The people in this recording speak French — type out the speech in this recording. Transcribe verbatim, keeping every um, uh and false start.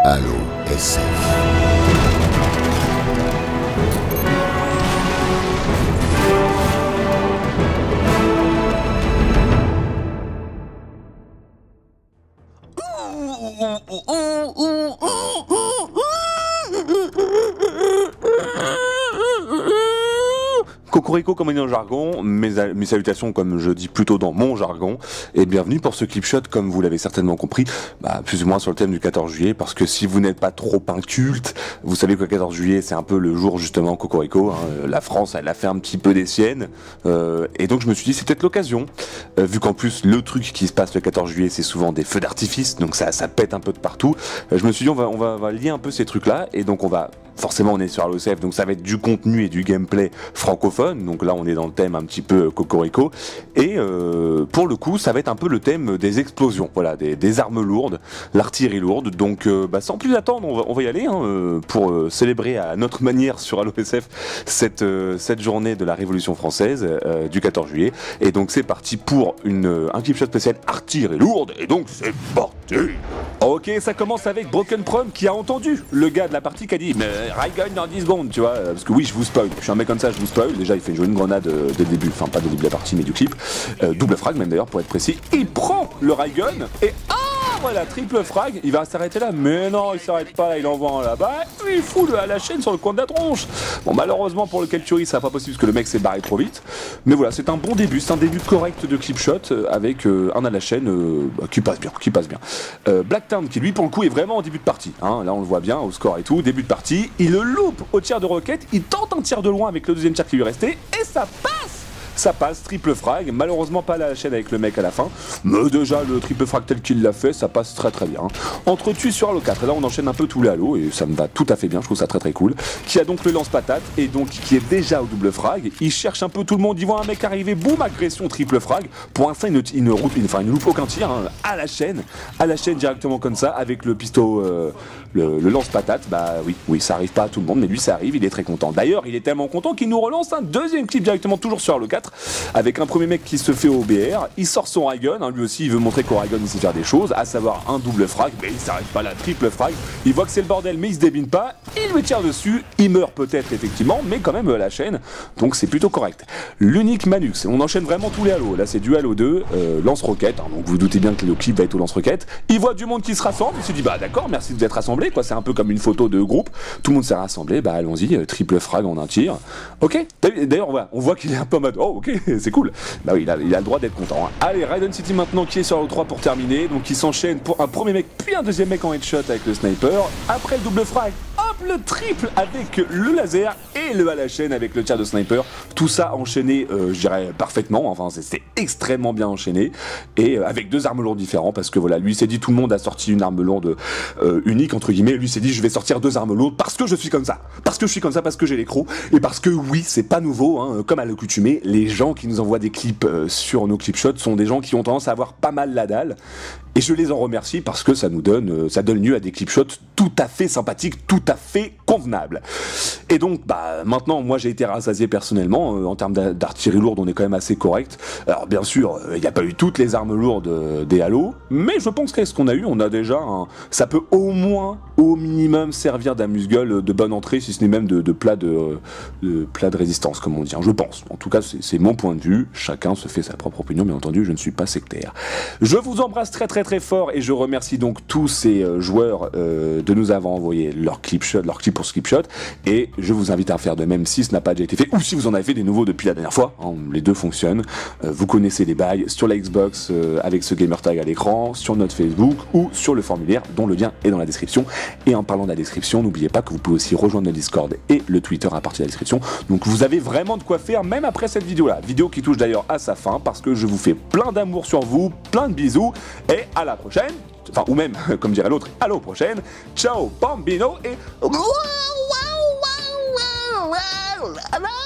Halo S F. Cocorico comme on dit dans le jargon, mes, mes salutations comme je dis plutôt dans mon jargon, et bienvenue pour ce clip shot comme vous l'avez certainement compris, bah, plus ou moins sur le thème du quatorze juillet, parce que si vous n'êtes pas trop un culte, vous savez que le quatorze juillet c'est un peu le jour justement Cocorico, hein, la France elle a fait un petit peu des siennes, euh, et donc je me suis dit c'est peut-être l'occasion, euh, vu qu'en plus le truc qui se passe le quatorze juillet c'est souvent des feux d'artifice, donc ça, ça pète un peu de partout, euh, je me suis dit on va, on, va, on va lier un peu ces trucs là, et donc on va... Forcément on est sur Halo S F, donc ça va être du contenu et du gameplay francophone, donc là on est dans le thème un petit peu Cocorico, et euh, pour le coup ça va être un peu le thème des explosions, voilà, des, des armes lourdes, l'artillerie lourde, donc euh, bah, sans plus attendre on va, on va y aller hein, euh, pour euh, célébrer à notre manière sur Halo S F cette, euh, cette journée de la Révolution française euh, du quatorze juillet, et donc c'est parti pour une, un clip shot spécial artillerie lourde, et donc c'est parti. Ok, ça commence avec Broken Prom qui a entendu le gars de la partie qui a dit mais Raygun dans dix secondes, tu vois, parce que oui je vous spoil, je suis un mec comme ça, je vous spoil, déjà il fait jouer une grenade euh, dès le début, enfin pas dès le début de la partie mais du clip, euh, double frag même d'ailleurs pour être précis, il prend le Raygun et ah voilà, triple frag, il va s'arrêter là, mais non il s'arrête pas là, il envoie un là-bas, il fout le à la chaîne sur le coin de la tronche. Bon malheureusement pour le Kelturi ça sera pas possible parce que le mec s'est barré trop vite, mais voilà c'est un bon début, c'est un début correct de clip shot euh, avec euh, un à la chaîne euh, bah, qui passe bien, qui passe bien. Euh, Blacktown qui lui pour le coup est vraiment en début de partie, hein, là on le voit bien au score et tout, début de partie, il le loupe au tir de roquette, il tente un tir de loin avec le deuxième tir qui lui restait et ça passe. Ça passe, triple frag, malheureusement pas la chaîne avec le mec à la fin, mais déjà le triple frag tel qu'il l'a fait, ça passe très très bien. Entretue sur Halo quatre, et là on enchaîne un peu tous les Halo, et ça me va tout à fait bien, je trouve ça très très cool. Qui a donc le lance-patate, et donc qui est déjà au double frag, il cherche un peu tout le monde, il voit un mec arriver, boum, agression, triple frag, pour l'instant il ne, il ne, il, enfin, il ne loupe aucun tir, hein, à la chaîne, à la chaîne directement comme ça, avec le pisto, euh, le, le lance-patate, bah oui, oui, ça arrive pas à tout le monde, mais lui ça arrive, il est très content. D'ailleurs, il est tellement content qu'il nous relance un deuxième clip directement toujours sur Halo quatre, avec un premier mec qui se fait au B R, il sort son Raygun, hein, lui aussi il veut montrer qu'au Raygun il sait faire des choses, à savoir un double frag, mais il s'arrête pas là, triple frag, il voit que c'est le bordel mais il se débine pas, il lui tire dessus, il meurt peut-être effectivement, mais quand même à la chaîne, donc c'est plutôt correct. L'unique Manux, on enchaîne vraiment tous les Halo, là c'est du Halo deux, euh, lance-roquette, hein, donc vous doutez bien que le clip va être au lance-roquette, il voit du monde qui se rassemble, il se dit bah d'accord, merci de vous être rassemblés, quoi, c'est un peu comme une photo de groupe, tout le monde s'est rassemblé, bah allons-y, euh, triple frag en un tir, ok, d'ailleurs voilà, on voit qu'il est un peu en mode, oh ok, c'est cool. Bah oui, il a, il a le droit d'être content. Hein. Allez, Raiden City maintenant qui est sur Halo trois pour terminer. Donc il s'enchaîne pour un premier mec, puis un deuxième mec en headshot avec le sniper. Après le double frag, hop, le triple avec le laser et le à la chaîne avec le tir de sniper. Tout ça enchaîné, euh, je dirais, parfaitement. Enfin, c'est extrêmement bien enchaîné. Et euh, avec deux armes lourdes différentes. Parce que voilà, lui s'est dit, tout le monde a sorti une arme lourde euh, unique, entre guillemets. Lui s'est dit, je vais sortir deux armes lourdes parce que je suis comme ça. Parce que je suis comme ça, parce que j'ai l'écrou. Et parce que oui, c'est pas nouveau. Hein, comme à l'accoutumée, les gens qui nous envoient des clips euh, sur nos clip shots sont des gens qui ont tendance à avoir pas mal la dalle, et je les en remercie parce que ça nous donne euh, ça donne lieu à des clip shots tout à fait sympathiques, tout à fait convenables. Et donc bah maintenant moi j'ai été rassasié personnellement, euh, en termes d'artillerie lourde on est quand même assez correct. Alors bien sûr il euh, n'y a pas eu toutes les armes lourdes euh, des Halo, mais je pense qu'est-ce qu'on a eu, on a déjà un... ça peut au moins au minimum servir d'amuse-gueule de bonne entrée, si ce n'est même de, de plat de, de plat de résistance comme on dit, hein, je pense. En tout cas c'est mon point de vue, chacun se fait sa propre opinion, bien entendu je ne suis pas sectaire. Je vous embrasse très très très fort et je remercie donc tous ces euh, joueurs euh, de nous avoir envoyé leur clip shot, leur clip pour ce clip shot, et je vous invite à faire de même si ce n'a pas déjà été fait, ou si vous en avez fait des nouveaux depuis la dernière fois, hein, les deux fonctionnent, euh, vous connaissez les bails sur la Xbox euh, avec ce gamer tag à l'écran, sur notre Facebook ou sur le formulaire dont le lien est dans la description. Et en parlant de la description, n'oubliez pas que vous pouvez aussi rejoindre le Discord et le Twitter à partir de la description, donc vous avez vraiment de quoi faire même après cette vidéo là, vidéo qui touche d'ailleurs à sa fin parce que je vous fais plein d'amour sur vous, plein de bisous et à la prochaine, enfin ou même comme dirait l'autre, à la prochaine, ciao bambino et